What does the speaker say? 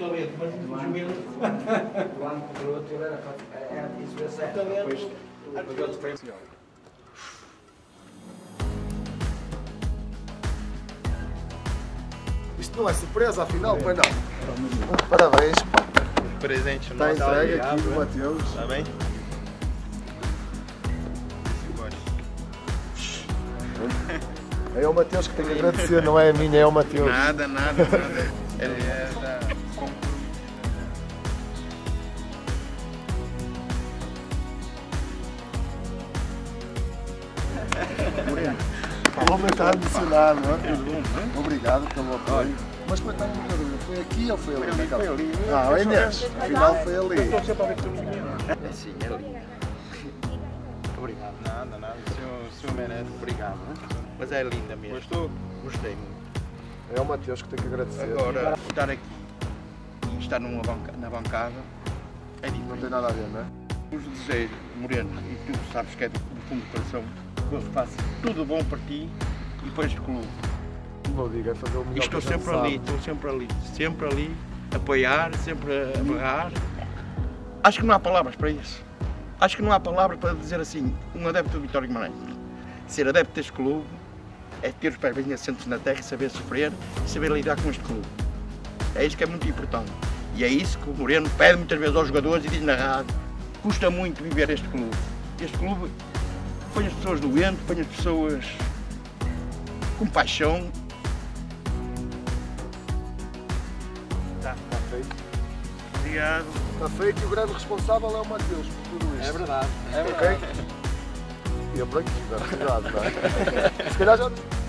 talento, mas não desmiro. Do ano para o outro era isso é certo. Isto não é surpresa, afinal, pois não. Parabéns, pá. Presente Está nosso. entregue aqui do Mateus. Está bem? É o Mateus que tem que agradecer, não é a minha, é o Mateus. Nada. Ele é da concurso. O homem está emocionado, não é? Obrigado pelo apoio. Mas como é que está a minha dúvida? Foi aqui ou foi ali? Foi ali. Ah, a Inês, afinal foi ali. Estou sempre a ver que tu me É sim, é ali. Obrigado. Nada. O senhor merece. Obrigado. Mas é linda mesmo. Gostei muito. É o Mateus que tem que agradecer. Agora, estar aqui e estar na bancada é Não diferente. tem nada a ver, não é? Os desejo, Moreno, e tu sabes que é do fundo do coração, que eu faço tudo bom para ti e para este clube. Não diga, é fazer o melhor. E estou sempre ali, apoiar, sempre a berrar. Acho que não há palavras para isso. Acho que não há palavras para dizer assim, um adepto do Vitória de Guimarães. Ser adepto deste clube é ter os pés bem assentos na terra e saber sofrer e saber lidar com este clube. É isso que é muito importante. E é isso que o Moreno pede muitas vezes aos jogadores e diz na rádio. Custa muito viver este clube. Este clube põe as pessoas doentes, põe as pessoas com paixão. Está feito. Obrigado. Está feito e o grande responsável é o Mateus por tudo isto. É verdade. Ok? E eu para aqui, cuidado, não é? Se calhar já.